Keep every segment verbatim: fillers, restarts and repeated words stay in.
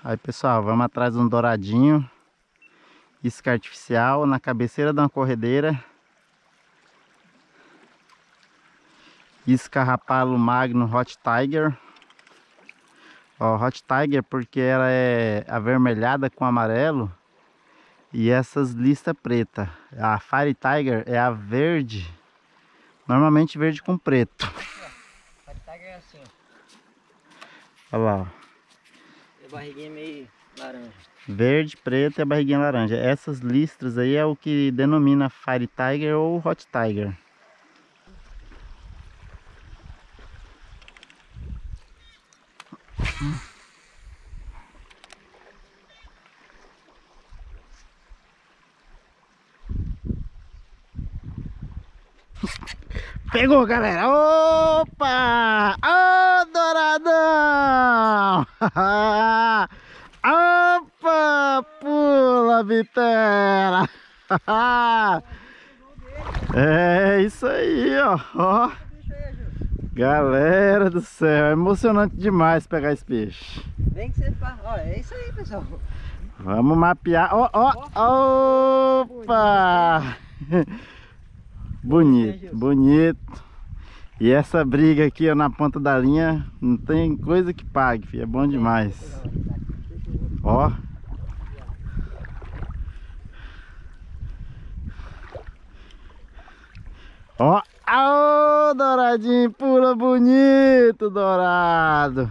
Aí pessoal, vamos atrás de um douradinho. Isca artificial na cabeceira de uma corredeira. Isca Rapalo Magno Hot Tiger. Ó, Hot Tiger porque ela é avermelhada com amarelo. E essas listas preta. A Fire Tiger é a verde. Normalmente verde com preto. Fire Tiger é assim, ó. Olha lá, ó. E a barriguinha é meio laranja. Verde, preto e a barriguinha laranja. Essas listras aí é o que denomina Fire Tiger ou Hot Tiger. Pegou, galera! Opa! Ô, douradão! Opa! Pula, vitela! É isso aí, ó! Ó. Galera do céu, é emocionante demais pegar esse peixe. Vem que você faz. Ó, é isso aí, pessoal. Vamos mapear. Ó, ó! Opa! Bonito, bonito. E essa briga aqui, ó, na ponta da linha, não tem coisa que pague, filho. É bom demais. Ó. Ó. Aô, douradinho, pula bonito, dourado.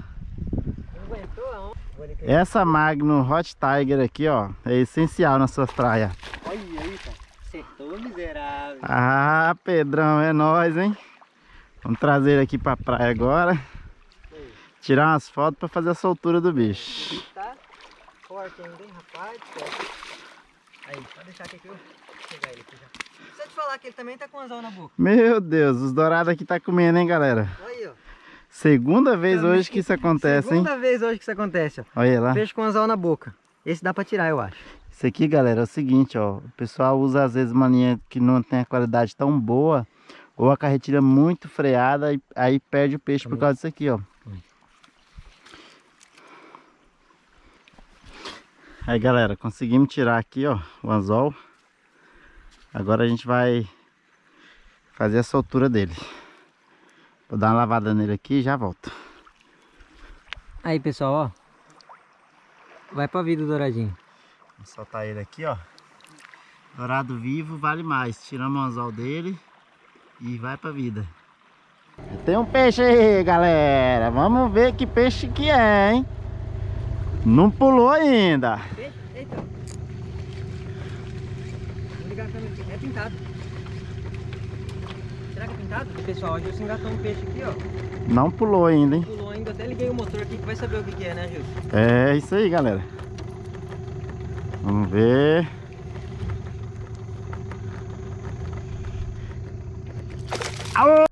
Essa Magno Hot Tiger aqui, ó, é essencial nas suas praias. Olha aí, cara. Acertou, miserável. Ah, Pedrão, é nóis, hein? Vamos trazer ele aqui pra praia agora. Tirar umas fotos pra fazer a soltura do bicho. O bicho tá forte ainda, hein, rapaz? Aí, pode deixar aqui que eu vou pegar ele aqui já. Deixa eu te falar que ele também tá com anzol na boca. Meu Deus, os dourados aqui tá comendo, hein, galera? Olha aí, ó. Segunda vez Também. hoje que isso acontece, hein? Segunda vez hoje que isso acontece, ó. Olha lá. Peixe com anzol na boca. Esse dá pra tirar, eu acho. Isso aqui, galera, é o seguinte, ó. O pessoal usa às vezes uma linha que não tem a qualidade tão boa, ou a carretilha muito freada, e aí perde o peixe por causa disso aqui, ó. Aí, galera, conseguimos tirar aqui, ó, o anzol. Agora a gente vai fazer a soltura dele. Vou dar uma lavada nele aqui e já volto. Aí, pessoal, ó. Vai pra vida o douradinho. Vou soltar ele aqui, ó. Dourado vivo vale mais. Tiramos o anzol dele e vai pra vida. Tem um peixe aí, galera. Vamos ver que peixe que é, hein? Não pulou ainda. Eita. Vou ligar a câmera aqui. É pintado. Será que é pintado? Pessoal, hoje você engatou um peixe aqui, ó. Não pulou ainda, hein? Pulou ainda. Até liguei o motor aqui que vai saber o que, que é, né, Gilson? É isso aí, galera. Vamos ver. Aô!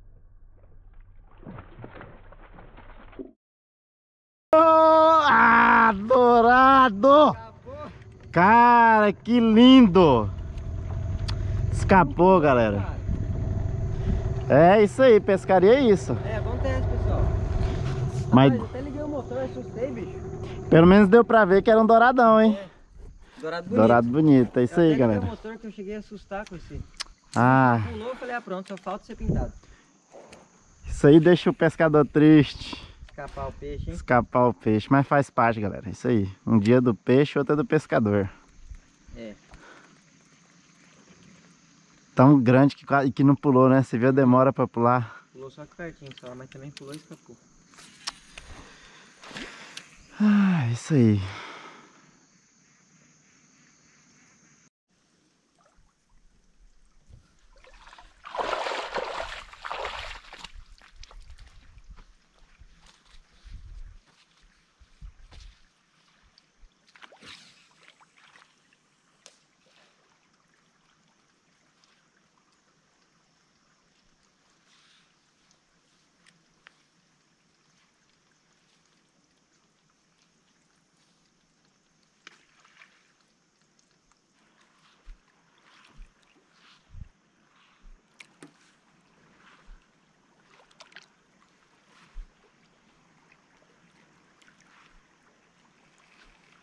Ah, dourado! Acabou. Cara, que lindo! Escapou, galera. É isso aí, pescaria é isso. É, acontece, pessoal. Mas Rapaz, até liguei o motor, assustei, bicho. pelo menos deu pra ver que era um douradão, hein? É. Dourado bonito. Dourado bonito, é isso eu aí, até galera. liguei o motor que eu cheguei a assustar com esse. Ah, Pulou, eu falei, ah pronto, só falta ser pintado. isso aí deixa o pescador triste. Escapar o peixe, hein? Escapar o peixe, mas faz parte, galera. Isso aí. Um dia do peixe, outro é do pescador. É. Tão grande que, quase- que não pulou, né? Você viu a demora pra pular? Pulou só aqui pertinho só, mas também pulou e escapou. Ah, isso aí.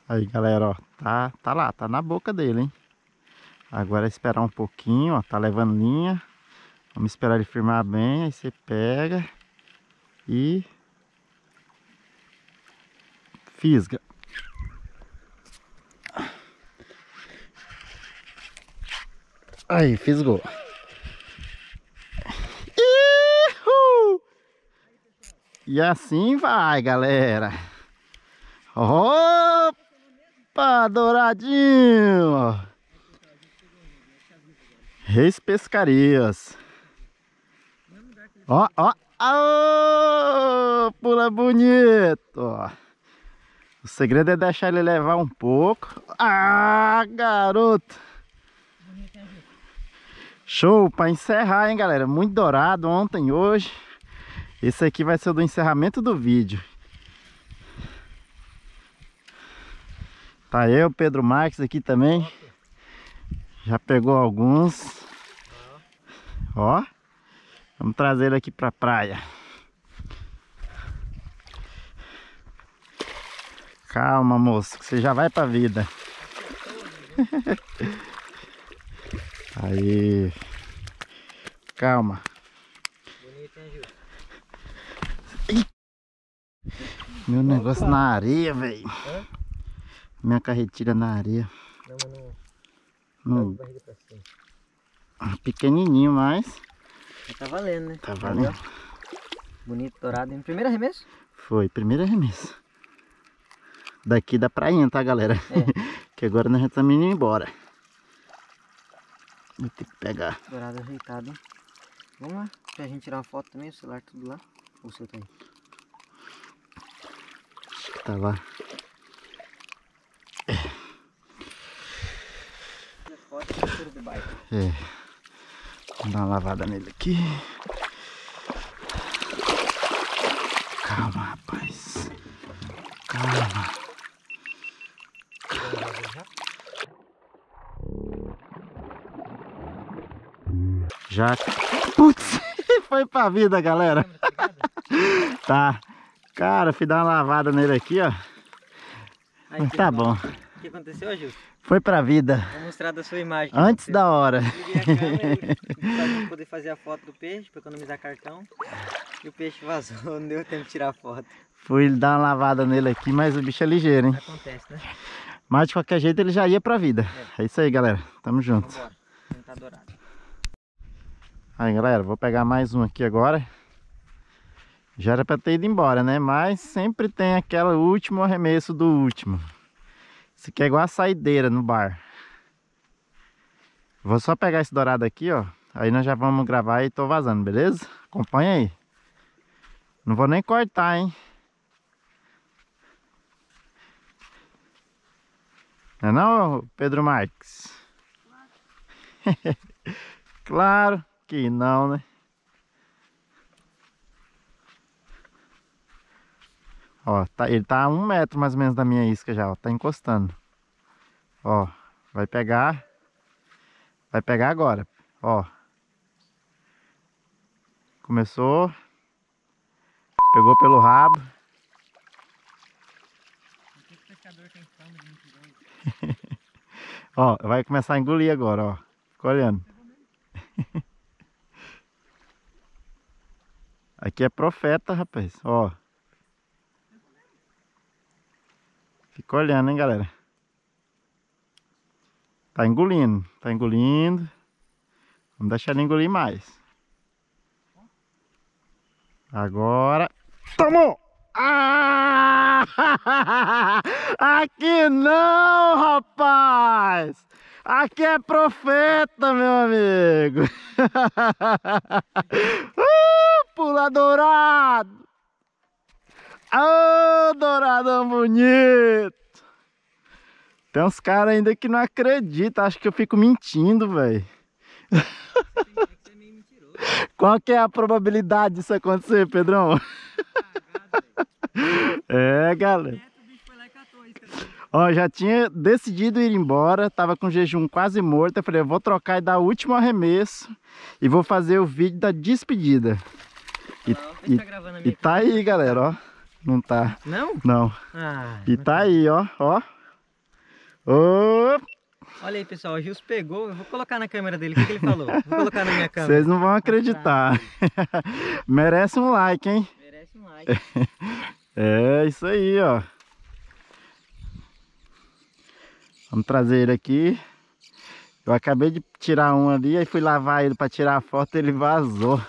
Aí, galera, ó, tá, tá lá, tá na boca dele, hein? Agora é esperar um pouquinho, ó, tá levando linha. Vamos esperar ele firmar bem, aí você pega e fisga. Aí, fisgou. Ihu! E assim vai, galera. Opa, douradinho. Reis Pescarias. Ó, ó. Aô, pula bonito. O segredo é deixar ele levar um pouco. Ah, garoto. Show, para encerrar, hein, galera. Muito dourado ontem e hoje. Esse aqui vai ser o do encerramento do vídeo. Tá eu, Pedro Marques aqui também. Já pegou alguns. Ó. Vamos trazer ele aqui pra praia. Calma, moço, que você já vai pra vida. Aí. Calma. Bonito, hein, Gil? Meu negócio Opa. na areia, velho. Minha carretilha na areia. Não, mas não. Hum, Barriga pra cima. pequenininho, mas Tá valendo, né? tá valendo. Bonito, dourado. Hein? Primeiro arremesso? Foi, primeiro arremesso. Daqui da prainha, tá, galera? É. Que agora nós já estamos indo embora. Vou ter que pegar. Dourado ajeitado, hein? Vamos lá, pra gente tirar uma foto também, o celular tudo lá. Ou o seu tá aí? Acho que tá lá. Foto e cheiro de bairro. É. Vou dar uma lavada nele aqui. Calma, rapaz. Calma. Já. Putz, foi pra vida, galera. Tá. Cara, fui dar uma lavada nele aqui, ó. Aí, Mas tá bom. O que aconteceu, Gil? Foi pra vida. Vou mostrar da sua imagem. Antes da hora. Liguei a câmera pra poder fazer a foto do peixe, pra economizar cartão. E o peixe vazou, não deu tempo de tirar a foto. Fui dar uma lavada nele aqui, mas o bicho é ligeiro, hein? Acontece, né? Mas de qualquer jeito ele já ia pra vida. É, é isso aí, galera. Tamo junto. Vambora. Tentar dourado. Aí, galera, vou pegar mais um aqui agora. Já era pra ter ido embora, né? Mas sempre tem aquele último arremesso do último. Isso aqui é igual a saideira no bar. Vou só pegar esse dourado aqui, ó. Aí nós já vamos gravar e tô vazando, beleza? Acompanha aí. Não vou nem cortar, hein? Não é não, Pedro Marques? Claro que não, né? Ó, tá, ele tá a um metro mais ou menos da minha isca já, ó. Tá encostando. Ó, vai pegar. Vai pegar agora, ó. Começou. Pegou pelo rabo. Ó, vai começar a engolir agora, ó. Fica olhando. Aqui é profeta, rapaz, ó. Fica olhando, hein, galera. Tá engolindo, tá engolindo. Vamos deixar ele engolir mais. Agora. Tomou! Ah! Aqui não, rapaz! Aqui é profeta, meu amigo! uh, pula dourado! Ô, oh, douradão bonito! Tem uns caras ainda que não acreditam, acho que eu fico mentindo, velho. Qual que é a probabilidade disso acontecer, Pedrão? É, galera. Ó, já tinha decidido ir embora, tava com jejum quase morto. Eu falei, eu vou trocar e dar o último arremesso e vou fazer o vídeo da despedida. E, e, tá, e tá aí, galera, ó. Não tá. Não? Não. Ah, e tá aí, ó, ó. Ô, Olha aí, pessoal, o Gilson pegou. Eu vou colocar na câmera dele. O que, que ele falou? Vou colocar na minha câmera. vocês não vão acreditar. Merece um like, hein? Merece um like. É isso aí, ó. Vamos trazer ele aqui. Eu acabei de tirar um ali, aí fui lavar ele para tirar a foto e ele vazou.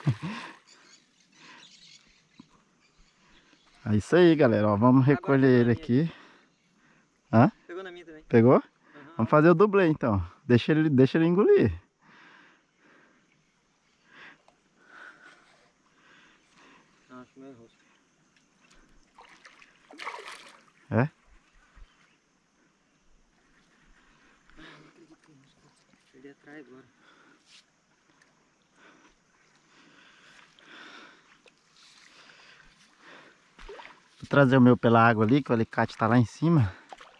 É isso aí, galera. Ó, vamos recolher ele aqui. Hã? Pegou na minha também. Pegou? Uhum. Vamos fazer o dublê então. Deixa ele, deixa ele engolir. Não, acho meu rosto. É? Ah, não acredito. Perdi atrás agora. Vou trazer o meu pela água ali, que o alicate tá lá em cima.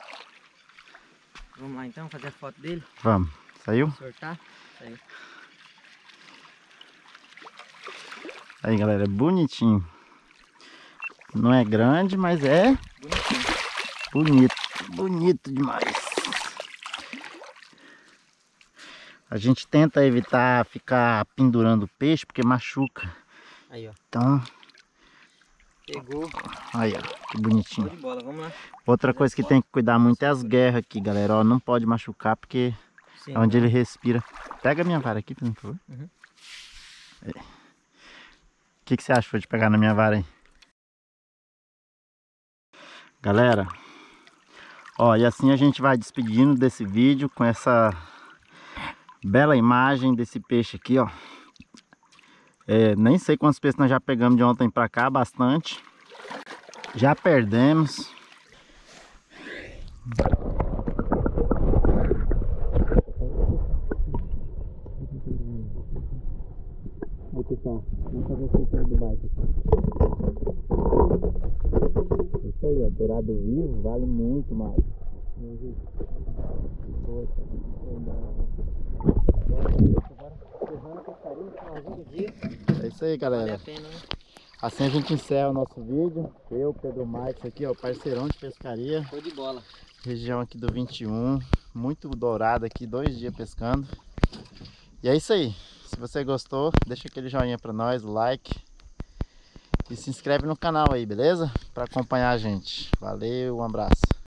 Vamos lá então, fazer a foto dele. Vamos. Saiu? Sortar. Saiu. Aí, galera, é bonitinho. Não é grande, mas é Bonitinho. bonito. Bonito demais. A gente tenta evitar ficar pendurando o peixe, porque machuca. Aí, ó. Então, Pegou. aí, ó, que Show bonitinho. de bola, vamos lá. Outra coisa que tem que cuidar muito é as guerras aqui, galera. Ó, não pode machucar, porque Sim, é onde vamos. ele respira. Pega a minha vara aqui, por favor. Uhum. É. O que, que você acha de pegar na minha vara aí? Galera, ó, e assim a gente vai despedindo desse vídeo com essa bela imagem desse peixe aqui, ó. É, nem sei quantos peixes nós já pegamos de ontem pra cá, bastante. Já perdemos. Aí, pessoal, vamos fazer o filtro do bike. Isso aí, ó, dourado vivo vale muito mais. É isso aí, galera. Vale a pena, né? Assim a gente encerra o nosso vídeo. Eu, Pedro Marques aqui, ó, parceirão de pescaria. Show de bola. Região aqui do vinte e um. Muito dourado aqui, dois dias pescando. E é isso aí. Se você gostou, deixa aquele joinha pra nós, o like. E se inscreve no canal aí, beleza? Pra acompanhar a gente. Valeu, um abraço.